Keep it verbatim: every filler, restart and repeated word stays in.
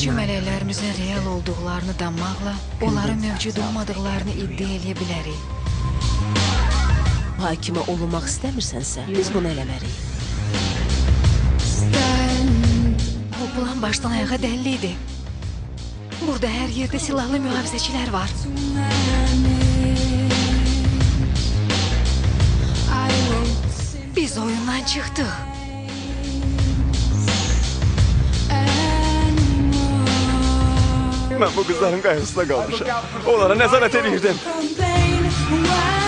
Sözcü mələklərimizin real olduqlarını danmaqla, onların mövcud olmadıqlarını iddia eləyə bilərik. Hakimə olunmaq istəmirsənsə, biz bunu eləməliyik. Bu plan başdan ayağa dəlli idi. Burada hər yerdə silahlı mühafizəçilər var. Biz oyundan çıxdıq. Mən bu qızların qayğısına qalmışam. Onlara nəzarət edirdim.